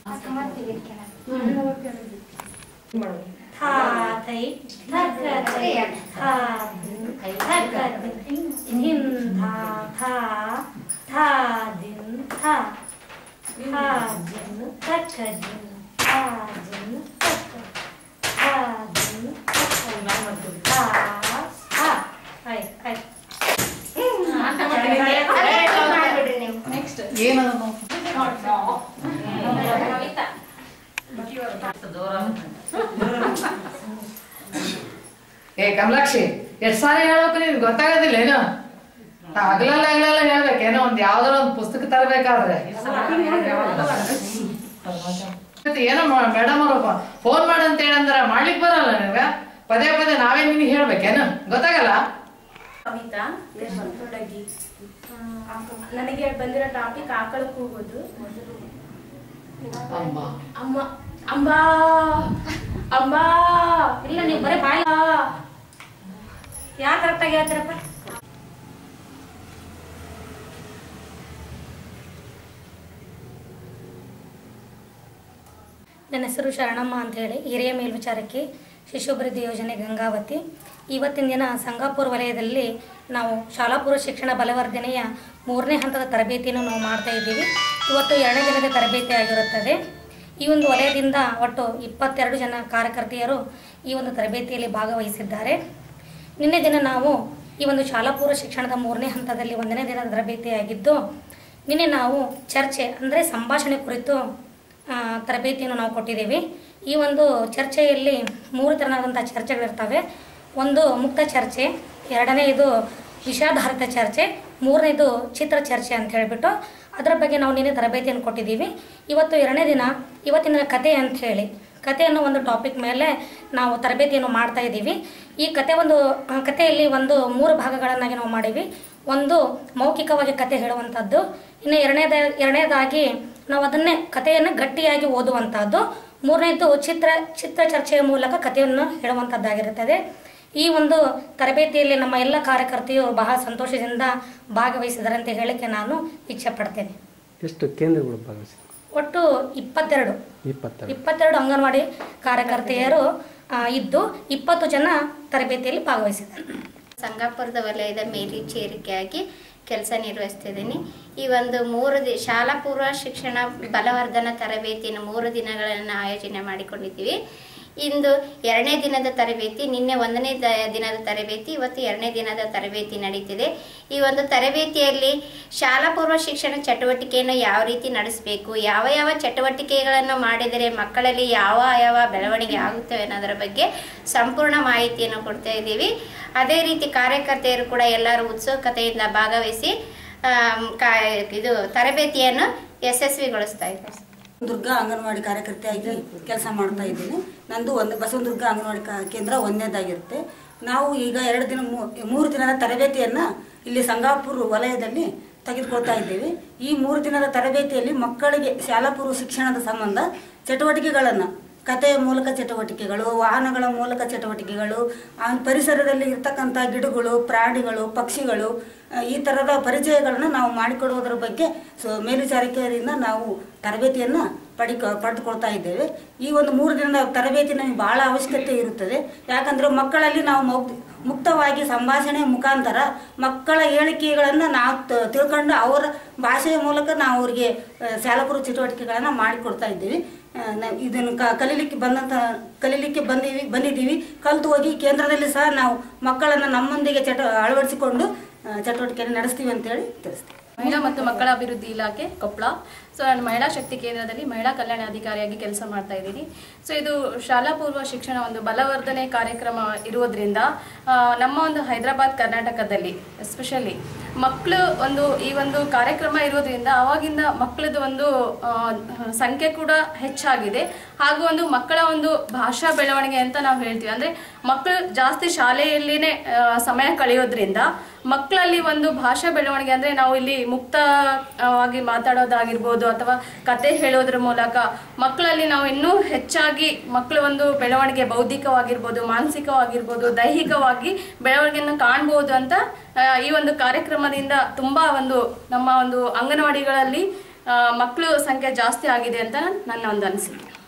ಏ ಕಮಲಾಕ್ಷಿ ಎಷ್ಟು ಸಾರಿ ಹೇಳ್ಬೇಕು ನಿನ್ಗೆ ಗೊತ್ತಾಗೋದಿಲ್ಲ ಏನು? ಹಗಲೆಲ್ಲ ಹೇಳ್ಬೇಕೇನೋ ಒಂದು ಯಾವ್ದಾರ ಒಂದು ಪುಸ್ತಕ ತರಬೇಕಾದ್ರೆ ಏನೋ ಮೇಡಮ್ ಅವರು ಫೋನ್ ಮಾಡಂತ ಹೇಳಂದ್ರ ಮಾಡ್ಲಿಕ್ಕೆ ಬರಲ್ಲ ನಿಮ್ಗೆ. ಪದೇ ಪದೇ ನಾವೇ ನಿನಗೆ ಹೇಳ್ಬೇಕೇನು? ಗೊತ್ತಾಗಲ್ಲ. ನನಗೆ ಬಂದಿರೋ ಟಾಪಿಕ್ ಆಕಳ ಕೂಗೋದು. ಅಮ್ಮ ಅಮ್ಮ ಅಂಬಾ ಅಂಬಾ ಇಲ್ಲ ನೀವು ಬರೀ ಬಾಯ ಯಾಕೆ ಕರೆಕ್ಟಾಗಿ ಹೇಳ್ತಾರಪ್ಪ? ನನ್ನ ಹೆಸರು ಶರಣಮ್ಮ ಅಂಥೇಳಿ, ಹಿರಿಯ ಮೇಲ್ವಿಚಾರಕಿ, ಶಿಶುಭಿವೃದ್ಧಿ ಯೋಜನೆ ಗಂಗಾವತಿ. ಇವತ್ತಿನ ದಿನ ಸಂಗಾಪುರ ವಲಯದಲ್ಲಿ ನಾವು ಶಾಲಾ ಪೂರ್ವ ಶಿಕ್ಷಣ ಬಲವರ್ಧನೆಯ 3ನೇ ಹಂತದ ತರಬೇತಿಯನ್ನು ನಾವು ಮಾಡ್ತಾ ಇದ್ದೀವಿ. ಇವತ್ತು 2ನೇ ದಿನದ ತರಬೇತಿ ಆಗಿರುತ್ತದೆ. ಈ ಒಂದು ವಲಯದಿಂದ ಒಟ್ಟು 22 ಜನ ಕಾರ್ಯಕರ್ತೆಯರು ಈ ಒಂದು ತರಬೇತಿಯಲ್ಲಿ ಭಾಗವಹಿಸಿದ್ದಾರೆ. ನಿನ್ನೆ ದಿನ ನಾವು ಈ ಒಂದು ಶಾಲಾ ಪೂರ್ವ ಶಿಕ್ಷಣದ 3ನೇ ಹಂತದಲ್ಲಿ 1ನೇ ದಿನದ ತರಬೇತಿಯಾಗಿದ್ದು, ನಿನ್ನೆ ನಾವು ಚರ್ಚೆ ಅಂದರೆ ಸಂಭಾಷಣೆ ಕುರಿತು ತರಬೇತಿಯನ್ನು ನಾವು ಕೊಟ್ಟಿದ್ದೀವಿ. ಈ ಒಂದು ಚರ್ಚೆಯಲ್ಲಿ 3 ಥರನಾದಂಥ ಚರ್ಚೆಗಳಿರ್ತವೆ. ಒಂದು ಮುಕ್ತ ಚರ್ಚೆ, 2ನೇದು ವಿಷಯಾಧಾರಿತ ಚರ್ಚೆ, 3ನೇದು ಚಿತ್ರ ಚರ್ಚೆ ಅಂತ ಹೇಳಿಬಿಟ್ಟು ಅದರ ಬಗ್ಗೆ ನಾವು ನಿನ್ನೆ ತರಬೇತಿಯನ್ನು ಕೊಟ್ಟಿದ್ದೀವಿ. ಇವತ್ತು 2ನೇ ದಿನ, ಇವತ್ತಿನ ಕತೆ ಅಂಥೇಳಿ ಕಥೆಯನ್ನು ಒಂದು ಟಾಪಿಕ್ ಮೇಲೆ ನಾವು ತರಬೇತಿಯನ್ನು ಮಾಡ್ತಾ ಇದ್ದೀವಿ. ಈ ಕಥೆಯಲ್ಲಿ 3 ಭಾಗಗಳನ್ನಾಗಿ ನಾವು ಮಾಡೀವಿ. ಒಂದು ಮೌಖಿಕವಾಗಿ ಕತೆ ಹೇಳುವಂಥದ್ದು, ಇನ್ನು ಎರಡನೇದಾಗಿ ನಾವು ಅದನ್ನೇ ಕಥೆಯನ್ನು ಗಟ್ಟಿಯಾಗಿ ಓದುವಂಥದ್ದು, 3ನೇದು ಚಿತ್ರ ಚರ್ಚೆಯ ಮೂಲಕ ಕಥೆಯನ್ನು ಹೇಳುವಂಥದ್ದಾಗಿರುತ್ತದೆ. ಈ ಒಂದು ತರಬೇತಿಯಲ್ಲಿ ನಮ್ಮ ಎಲ್ಲ ಕಾರ್ಯಕರ್ತೆಯರು ಬಹಳ ಸಂತೋಷದಿಂದ ಭಾಗವಹಿಸಿದ್ದಾರೆ ಅಂತ ಹೇಳಕ್ಕೆ ನಾನು ಇಚ್ಛೆ ಪಡ್ತೇನೆ. ಎಷ್ಟು ಕೇಂದ್ರಗಳು ಭಾಗವಹಿಸಿದ್ದಾರೆ? ಒಟ್ಟು 22 ಅಂಗನವಾಡಿ ಕಾರ್ಯಕರ್ತೆಯರು ಇದ್ದು 20 ಜನ ತರಬೇತಿಯಲ್ಲಿ ಭಾಗವಹಿಸಿದ್ದಾರೆ. ಸಂಗಾಪುರದ ವಲಯದ ಮೇಲ್ವಿಚಾರಕಿಯಾಗಿ ಕೆಲಸ ನಿರ್ವಹಿಸ್ತಿದ್ದೀನಿ. ಈ ಒಂದು ಶಾಲಾ ಪೂರ್ವ ಶಿಕ್ಷಣ ಬಲವರ್ಧನಾ ತರಬೇತಿಯನ್ನು 3 ದಿನಗಳನ್ನು ಆಯೋಜನೆ ಮಾಡಿಕೊಂಡಿದ್ದೀವಿ. ಇಂದು 2ನೇ ದಿನದ ತರಬೇತಿ, ನಿನ್ನೆ 1ನೇ ದಿನದ ತರಬೇತಿ, ಇವತ್ತು 2ನೇ ದಿನದ ತರಬೇತಿ ನಡೀತಿದೆ. ಈ ಒಂದು ತರಬೇತಿಯಲ್ಲಿ ಶಾಲಾ ಪೂರ್ವ ಶಿಕ್ಷಣ ಚಟುವಟಿಕೆಯನ್ನು ಯಾವ ರೀತಿ ನಡೆಸಬೇಕು, ಯಾವ ಚಟುವಟಿಕೆಗಳನ್ನು ಮಾಡಿದರೆ ಮಕ್ಕಳಲ್ಲಿ ಯಾವ ಬೆಳವಣಿಗೆ ಆಗುತ್ತವೆ ಅನ್ನೋದರ ಬಗ್ಗೆ ಸಂಪೂರ್ಣ ಮಾಹಿತಿಯನ್ನು ಕೊಡ್ತಾ ಇದ್ದೀವಿ. ಅದೇ ರೀತಿ ಕಾರ್ಯಕರ್ತೆಯರು ಕೂಡ ಎಲ್ಲರೂ ಉತ್ಸುಕತೆಯಿಂದ ಭಾಗವಹಿಸಿ ಇದು ತರಬೇತಿಯನ್ನು ಯಶಸ್ವಿಗೊಳಿಸ್ತಾ ಇದ್ದಾರೆ. ದುರ್ಗಾ ಅಂಗನವಾಡಿ ಕಾರ್ಯಕರ್ತೆಯಾಗಿ ಕೆಲಸ ಮಾಡ್ತಾ ಇದ್ದೀನಿ. ನಂದು ಬಸವದುರ್ಗ ಅಂಗನವಾಡಿ ಕೇಂದ್ರ 1ನೇದಾಗಿರುತ್ತೆ. ನಾವು ಈಗ 3 ದಿನದ ತರಬೇತಿಯನ್ನು ಇಲ್ಲಿ ಸಂಗಾಪುರ ವಲಯದಲ್ಲಿ ತೆಗೆದುಕೊಳ್ತಾ ಇದ್ದೀವಿ. ಈ 3 ದಿನದ ತರಬೇತಿಯಲ್ಲಿ ಮಕ್ಕಳಿಗೆ ಶಾಲಾ ಪೂರ್ವ ಶಿಕ್ಷಣದ ಸಂಬಂಧ ಚಟುವಟಿಕೆಗಳನ್ನು, ಕಥೆಯ ಮೂಲಕ ಚಟುವಟಿಕೆಗಳು, ವಾಹನಗಳ ಮೂಲಕ ಚಟುವಟಿಕೆಗಳು, ಪರಿಸರದಲ್ಲಿ ಇರ್ತಕ್ಕಂಥ ಗಿಡಗಳು, ಪ್ರಾಣಿಗಳು, ಪಕ್ಷಿಗಳು, ಈ ಥರದ ಪರಿಚಯಗಳನ್ನು ನಾವು ಮಾಡಿಕೊಡುವುದರ ಬಗ್ಗೆ ಮೇಲ್ವಿಚಾರಕಿಯರಿಂದ ನಾವು ತರಬೇತಿಯನ್ನು ಪಡೆದುಕೊಳ್ತಾ ಇದ್ದೇವೆ. ಈ ಒಂದು 3 ದಿನದ ತರಬೇತಿ ನಮಗೆ ಭಾಳ ಅವಶ್ಯಕತೆ ಇರುತ್ತದೆ. ಯಾಕಂದರೆ ಮಕ್ಕಳಲ್ಲಿ ನಾವು ಮುಕ್ತವಾಗಿ ಸಂಭಾಷಣೆ ಮುಖಾಂತರ ಮಕ್ಕಳ ಹೇಳಿಕೆಗಳನ್ನು ನಾವು ತಿಳ್ಕೊಂಡು ಅವರ ಭಾಷೆಯ ಮೂಲಕ ನಾವು ಅವರಿಗೆ ಶಾಲಾ ಪೂರ್ವ ಚಟುವಟಿಕೆಗಳನ್ನು ಮಾಡಿಕೊಡ್ತಾ ಇದ್ದೀವಿ. ಇದನ್ನು ಕಲೀಲಿಕ್ಕೆ ಬಂದಿದ್ದೀವಿ. ಕಲಿತು ಹೋಗಿ ಕೇಂದ್ರದಲ್ಲಿ ಸಹ ನಾವು ಮಕ್ಕಳನ್ನು ನಮ್ಮೊಂದಿಗೆ ಅಳವಡಿಸಿಕೊಂಡು ಚಟುವಟಿಕೆಯನ್ನು ನಡೆಸ್ತೀವಿ ಅಂತೇಳಿ ತಿಳಿಸ್ತೀವಿ. ಮಹಿಳಾ ಮತ್ತು ಮಕ್ಕಳ ಅಭಿವೃದ್ಧಿ ಇಲಾಖೆ ಕೊಪ್ಪಳ. ಸೊ ನಾನು ಮಹಿಳಾ ಶಕ್ತಿ ಕೇಂದ್ರದಲ್ಲಿ ಮಹಿಳಾ ಕಲ್ಯಾಣ ಅಧಿಕಾರಿಯಾಗಿ ಕೆಲಸ ಮಾಡ್ತಾ ಇದ್ದೀನಿ. ಸೊ ಇದು ಶಾಲಾ ಪೂರ್ವ ಶಿಕ್ಷಣ ಒಂದು ಬಲವರ್ಧನೆ ಕಾರ್ಯಕ್ರಮ ಇರುವುದರಿಂದ ನಮ್ಮ ಒಂದು ಹೈದರಾಬಾದ್ ಕರ್ನಾಟಕದಲ್ಲಿ ಎಸ್ಪೆಷಲಿ ಮಕ್ಕಳು ಈ ಒಂದು ಕಾರ್ಯಕ್ರಮ ಇರೋದ್ರಿಂದ ಅವಾಗಿಂದ ಮಕ್ಕಳದ್ದು ಒಂದು ಸಂಖ್ಯೆ ಕೂಡ ಹೆಚ್ಚಾಗಿದೆ. ಹಾಗೂ ಒಂದು ಮಕ್ಕಳ ಒಂದು ಭಾಷಾ ಬೆಳವಣಿಗೆ ಅಂತ ನಾವು ಹೇಳ್ತೀವಿ. ಅಂದರೆ ಮಕ್ಕಳು ಜಾಸ್ತಿ ಶಾಲೆಯಲ್ಲಿನೇ ಸಮಯ ಕಳೆಯೋದ್ರಿಂದ ಮಕ್ಕಳಲ್ಲಿ ಒಂದು ಭಾಷಾ ಬೆಳವಣಿಗೆ, ಅಂದರೆ ನಾವು ಇಲ್ಲಿ ಮುಕ್ತವಾಗಿ ಮಾತಾಡೋದಾಗಿರ್ಬೋದು ಅಥವಾ ಕತೆ ಹೇಳೋದ್ರ ಮೂಲಕ ಮಕ್ಕಳಲ್ಲಿ ನಾವು ಇನ್ನೂ ಹೆಚ್ಚಾಗಿ ಮಕ್ಕಳ ಒಂದು ಬೆಳವಣಿಗೆ ಬೌದ್ಧಿಕವಾಗಿರ್ಬೋದು, ಮಾನಸಿಕವಾಗಿರ್ಬೋದು, ದೈಹಿಕವಾಗಿ ಬೆಳವಣಿಗೆಯನ್ನು ಕಾಣ್ಬೋದು ಅಂತ ಈ ಒಂದು ಕಾರ್ಯಕ್ರಮದಿಂದ ತುಂಬ ನಮ್ಮ ಒಂದು ಅಂಗನವಾಡಿಗಳಲ್ಲಿ ಮಕ್ಕಳು ಸಂಖ್ಯೆ ಜಾಸ್ತಿ ಆಗಿದೆ ಅಂತ ನನ್ನ ಒಂದು ಅನಿಸಿಕೆ.